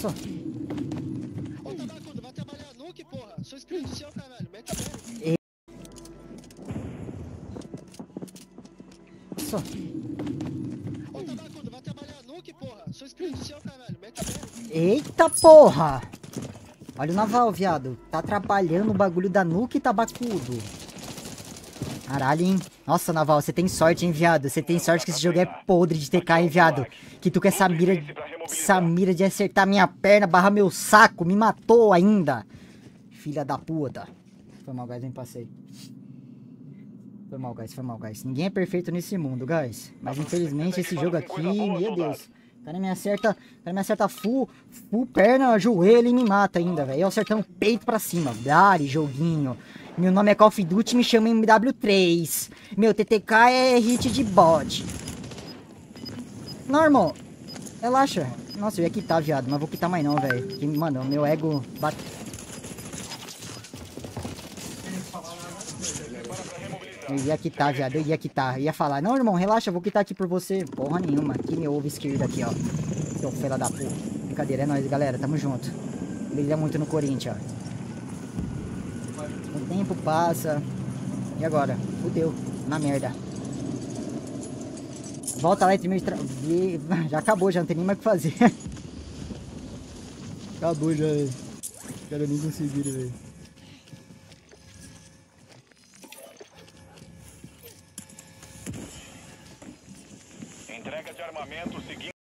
Nossa. Ô, Tabacudo, vai trabalhar nuke, porra. Sou inscrito do seu, caralho. Mete a pé. Nossa. Ô, Tabacudo, vai trabalhar nuke, porra. Sou inscrito do seu, caralho. Mete a pé. Eita porra. Olha o naval, viado. Tá atrapalhando o bagulho da nuke, tabacudo. Caralho, hein? Nossa, naval, você tem sorte, hein, viado? Você tem sorte que esse jogo é podre de TK, hein, viado? Que tu com essa mira de acertar minha perna, barrar meu saco, me matou ainda. Filha da puta. Foi mal, guys, nem passei. Foi mal, guys, foi mal, guys. Ninguém é perfeito nesse mundo, guys. Mas infelizmente esse jogo aqui, meu Deus. O cara me acerta full perna, joelho e me mata ainda, velho. Eu acertando peito pra cima. Dari, joguinho. Meu nome é Call of Duty, me chama MW3. Meu TTK é hit de bot. Não, irmão. Relaxa. Nossa, eu ia quitar, viado. Mas vou quitar mais não, velho. Porque, mano, meu ego bate... Eu ia quitar, viado. Eu ia quitar. Eu ia falar. Não, irmão, relaxa. Eu vou quitar aqui por você. Porra nenhuma. Aqui, meu ovo esquerdo aqui, ó. Seu fela da porra. Brincadeira, é nóis, galera. Tamo junto. Brilha muito no Corinthians, ó. O tempo passa. E agora? Fudeu. Na merda. Volta lá e termina de já acabou, já não tem nem mais o que fazer. Acabou já, velho. Quero nem conseguir, velho.